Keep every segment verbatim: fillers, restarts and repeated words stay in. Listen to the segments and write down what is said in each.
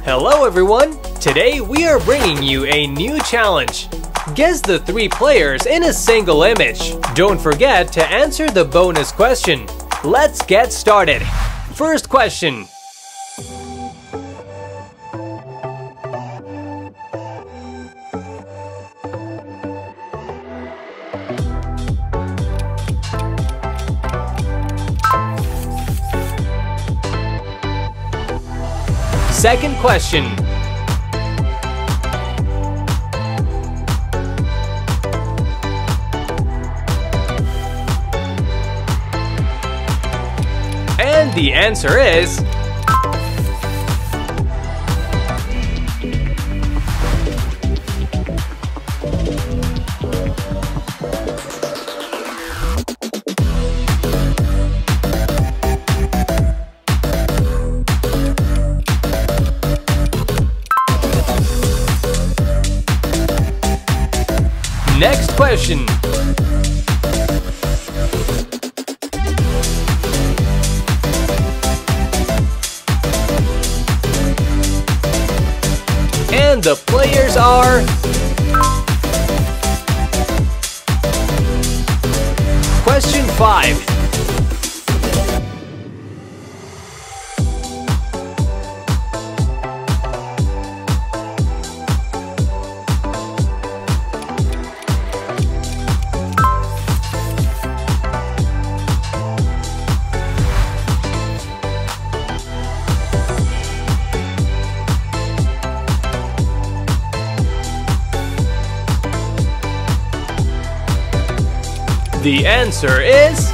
Hello everyone! Today we are bringing you a new challenge. Guess the three players in a single image. Don't forget to answer the bonus question. Let's get started. First question. Second question. And the answer is Next question. And the players are question five. The answer is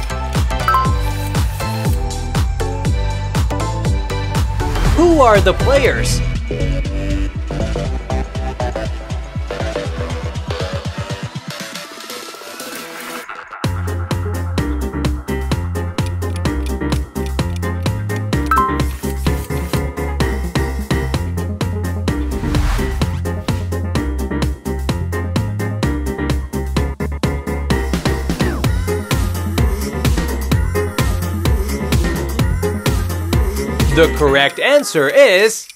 who are the players? The correct answer is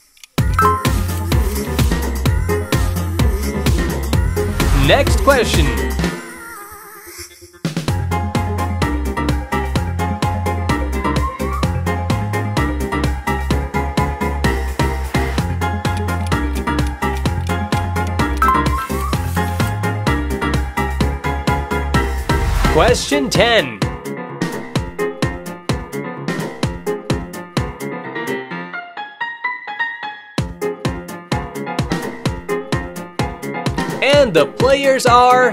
next question. Question ten. And the players are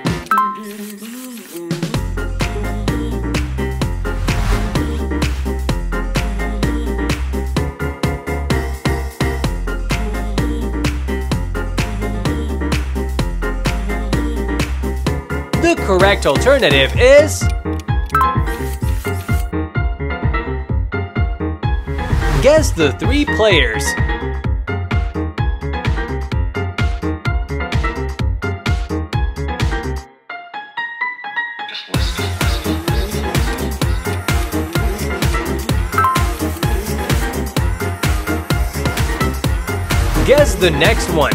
the correct alternative is guess the three players. Guess the next one.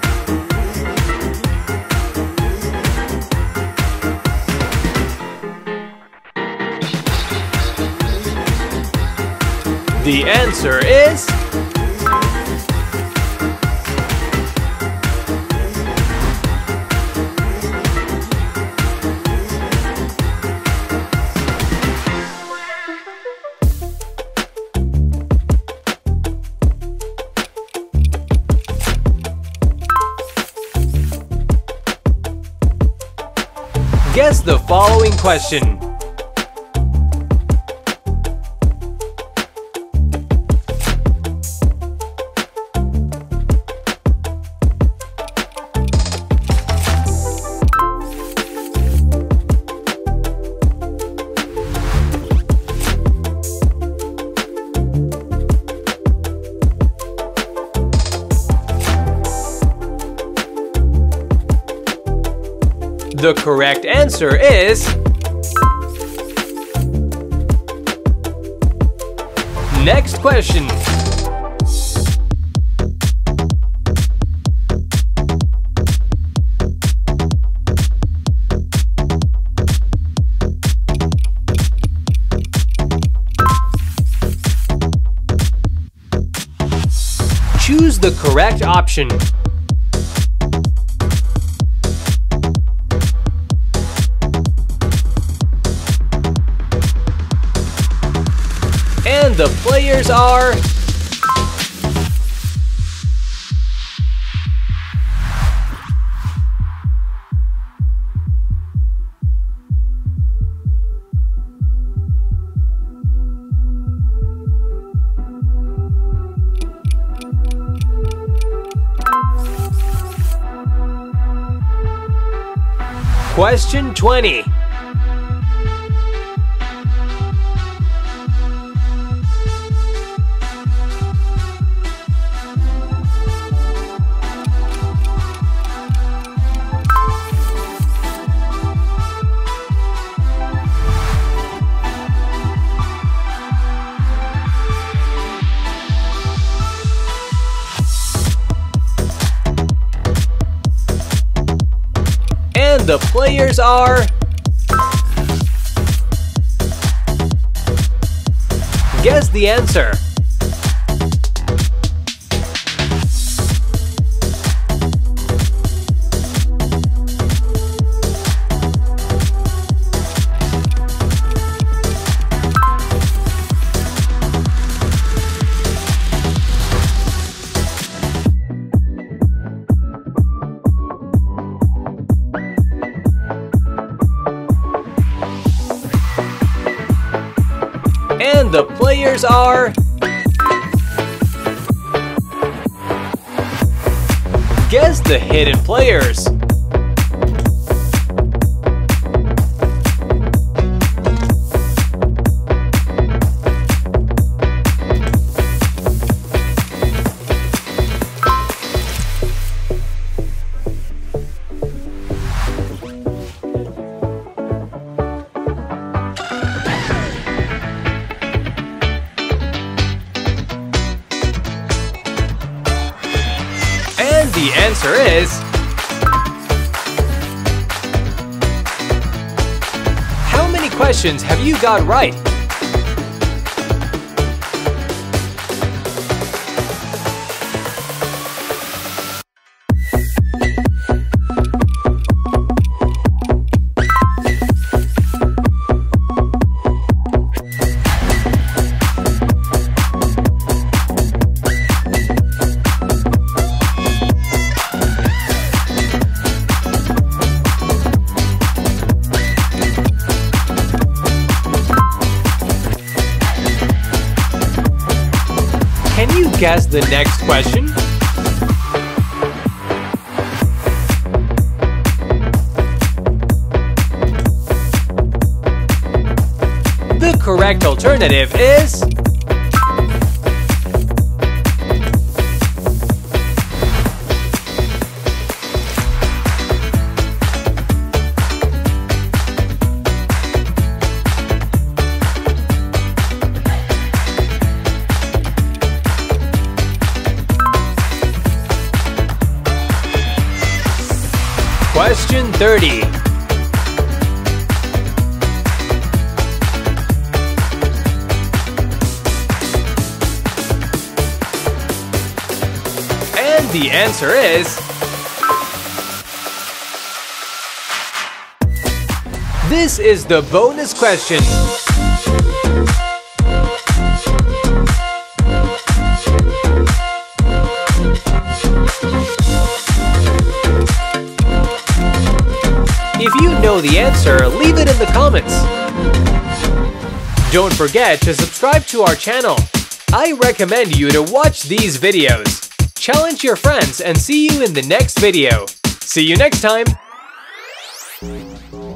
The answer is guess the following question. The correct answer is next question. choose the correct option. And the players are... Question twenty. And the players are... Guess the answer. And the players are... Guess the hidden players. And the answer is... How many questions have you got right? Can you guess the next question? The correct alternative is... Question thirty. And the answer is... This is the bonus question. If you know the answer, leave it in the comments. Don't forget to subscribe to our channel. I recommend you to watch these videos. Challenge your friends and see you in the next video. See you next time!